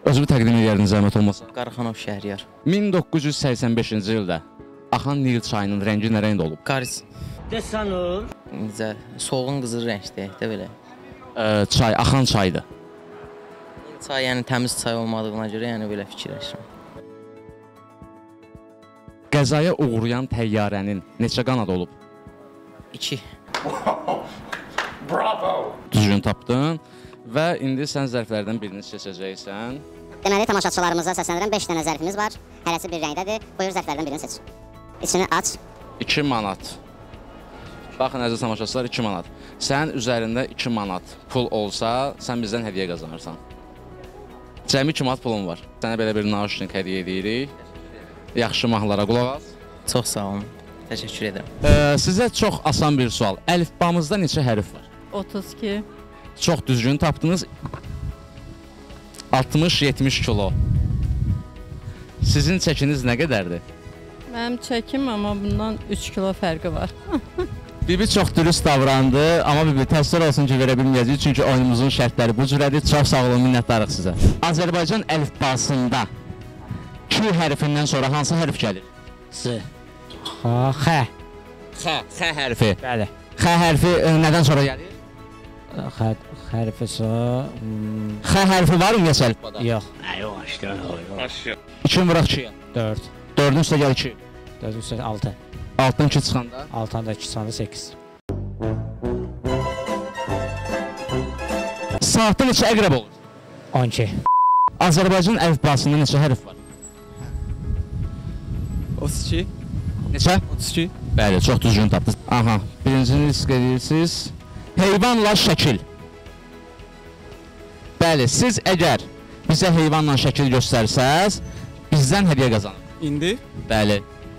Özümü təqdim edərdiniz zəhmət olmasa. Qaraxanov Şəhriyar. 1985-ci ildə axan Nil çayının rəngi nə rəngdə olub? Qaris. Desanur. Necə solğun qızıl rəngdə də belə. Çay, axan çaydır. Çay yəni təmiz çay olmadığına görə yəni belə fikirləşirəm. Qəzaya uğrayan təyyarənin neçə qanadı olub? 2. Bravo! Düzgün tapdın və indi sən zərflərdən birini seçəcəksən. Deməli, tamaşaçılarımıza səsləndirən 5 dənə zərfimiz var. Hərəsi bir rəngdədir. Buyur zərflərdən birini seç. İçini aç. 2 manat. Baxın, əziz tamaşaçılar, 2 manat. Sənin üzərində 2 manat pul olsa, sən bizdən hədiyyə qazanırsan. Cəmi 2 manat pulun var. Sənə belə bir naushnik hədiyyə edirik. Yaxşı mahnılara qulaq as. Çox sağ olun. Təşəkkür edirəm. Sizə çox asan bir sual. Əlifbamızda neçə hərf var? 32. Çox düzgün tapdınız. 60-70 kilo. Sizin çəkiniz nə qədərdir? Mənim çəkim amma bundan 3 kilo fərqi var. Bibi çox dürüst davrandı, amma Bibi təəssüf olsun ki, verə bilməyəcəyik, çünki oyunumuzun şərtləri bu cürədir. Çox sağ olun, minnətdarıq sizə. Azərbaycan əlifbasında Q hərfindən sonra hansı hərf gəlir? S. X. X hərfi. Bəli. X hərfi nədən sonra gəlir? X hərfi sonra... X hərfi var mı yəsə əlifbada? Yox. Aşağı. 2 vuraq 2-yə. 4. 4-ün üstə gəl 2. 4 üstə 6. 6-dan 2 çıxanda? 6'dan da 2 çıxanda 8. Saatda neçə əqrəb olur? 12. Azərbaycan əlifbasında neçə hərf var? 32. Neçə? 32. Bəli, çox düzgün tapdınız. Aha, birincini risk edirsiniz. Heyvanla şəkil. Bəli, siz əgər bizə heyvanla şəkil göstərsəz, bizdən hədiyyə qazanır. İndi Bəli.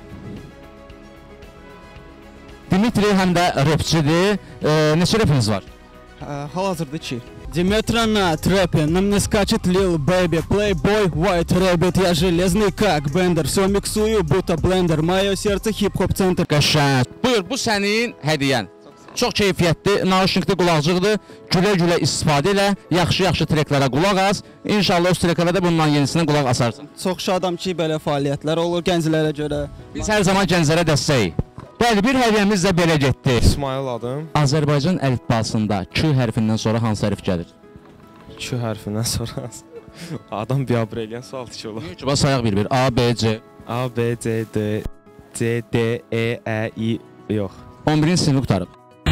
Dimitri həm də rapçidir. Neçə rapiniz var? hal-hazırda 2. Диметра на трэпе, на мне скачет Lil Baby, Playboy, White Rabbit, я железный как бендер, все миксую, будто блендер, мое сердце хип-хоп центр. Qəşəng. Buyur, bu sənin hədiyyən. Çox keyfiyyətli, naushnikli qulaqcıqdır. Gülə-gülə istifadə elə, yaxşı-yaxşı treklərə qulaq as. İnşallah öz treklərə də bundan yenisini qulaq asarsan. Çox şadam ki, belə fəaliyyətlər olur gənclərə görə. Biz hər zaman gənclərə dəstəyik. Bəli, bir hədiyyəmiz də belə getdi. İsmail adım. Azərbaycan əlifbasında Q hərfindən sonra hansı hərf gəlir? Q hərfindən sonra adam biabr eləyən sual ki olur. Yox, sayaq bir-bir. A, B, C. A, B, C, D, C, D, E, Ə, I, yox. 11-ci sinif qutarıb.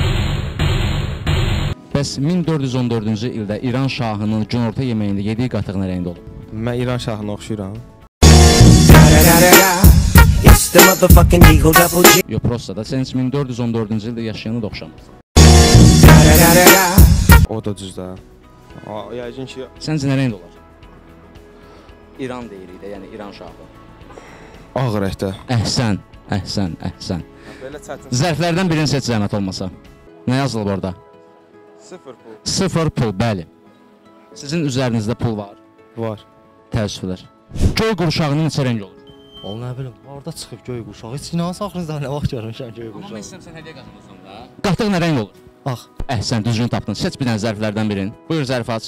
Bəs 1414-cü ildə İran şahının günorta yeməyində yediyi qatıq nə rəngdə olub? Mən İran şahına oxşuyuram. Yox, prosta da sən 1414-cü ildə yaşayanı da oxşamır. O da düzdür. Yəqin ki... Səncə nə rəngdə olar? İran deyirik də, yəni İran şahı. Ağ rəngdə. Əhsən, əhsən, əhsən. Belə çətin. Zərflərdən birini seç zəhmət olmasa. Nə yazılıb orada? 0 pul. 0 pul, bəli. Sizin üzərinizdə pul var. Var. Təəssüflər. Göy qurşağının neçə rəng olur? Oğlum nə bilim, orada çıxıb göy quşağı. Heç inansan axırınızda nə vaxt görmüşəm göy quşağı. Amma mən istəyirəm hədiyyə qazanırsan da. Qatıq nə rəng olur? Ağ. Əhsən, düzgün tapdın. Seç bir dənə zərflərdən birini. Buyur zərfi aç.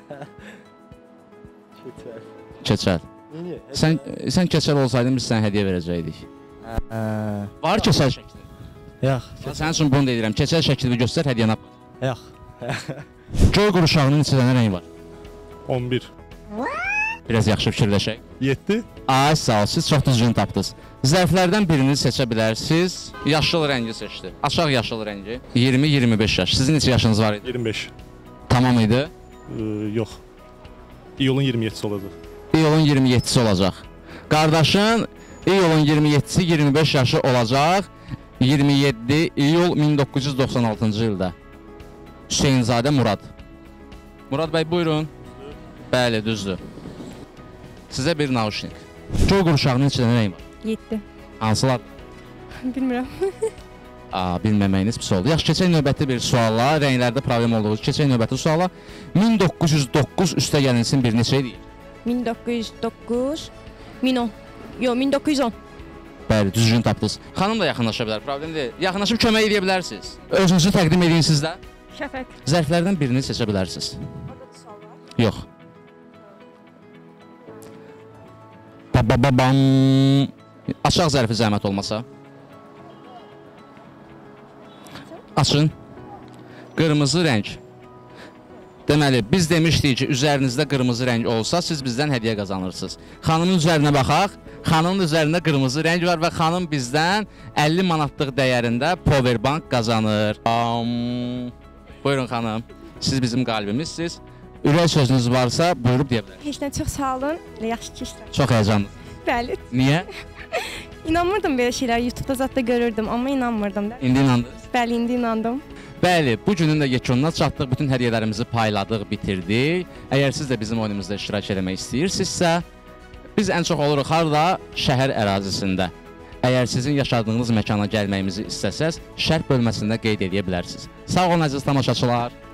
Keçəl. Sən keçəl olsaydın biz sənə hədiyyə verəcəkdik. Var keçəl şəkli? Yox. Sənin üçün bunu da edirəm. Keçəl şəkli göstər, hədiyyəni apar. Yox. Göy qurşağının neçə dənə rəng var? 11. Biraz yaxşı fikirləşək. 7. Ay, sağ ol, siz çox düzgün tapdınız. Zərflərdən birini seçə bilərsiniz. Yaşıl rəngi seçdi. Aşağı yaşıl rəngi. 20-25 yaş. Sizin neçə yaşınız var idi? 25. Tamam idi? Yox. İyulun 27-si olacaq. İyulun 27-si olacaq. Qardaşın İyulun 27-si 25 yaşı olacaq. 27 iyul 1996-cı ildə. Hüseynzadə Murad. Murad bəy, buyurun. Bəli, düzdür. Sizə bir naushnik. Göy qurşağının neçə dənə rəng var? 7. Hansılar? Bilmirəm. Bilməməyiniz pis oldu. Yaxşı, keçək növbəti bir suala. Rənglərdə problem olduğu üçün keçək növbəti suala. 1909 üstə gəlinsin bir neçə edir? 1909, 1010. Yox, 1910. Bəli, düzgün tapdınız. Xanım da yaxınlaşa bilər, problem deyil. Yaxınlaşıb kömək edə bilərsiniz. Özünüzü təqdim edin sizdə. Şəfəq. Zərflərdən birini seçə bilərsiniz. Yox. Babam. Aşağı zərfi zəhmət olmasa. Açın. Qırmızı rəng. Deməli, biz demişdik ki, üzərinizdə qırmızı rəng olsa, siz bizdən hədiyyə qazanırsınız. Xanımın üzərinə baxaq. Xanımın üzərində qırmızı rəng var və xanım bizdən 50 manatlıq dəyərində powerbank qazanır. Buyurun xanım, siz bizim qalbimizsiniz. Ürək sözünüz varsa, buyurub deyə bilərsiniz. Heç nə, çox sağ olun. Yaxşı ki işlər. Çox həyəcanlı. Bəli. Niyə? İnanmırdım belə şeylər. YouTube-da zətdə görürdüm, amma inanmırdım. İndi inandınız? Bəli, indi inandım. Bəli, bu günün də yekununa çatdıq. Bütün hədiyyələrimizi payladıq, bitirdik. Əgər siz də bizim oyunumuzda iştirak etmək istəyirsinizsə, biz ən çox oluruq harda? Şəhər ərazisində. Əgər sizin yaşadığınız məkana gəlməyimizi istəsəz, şərh bölməsində qeyd edə bilərsiniz. Sağ olun əziz tamaşaçılar.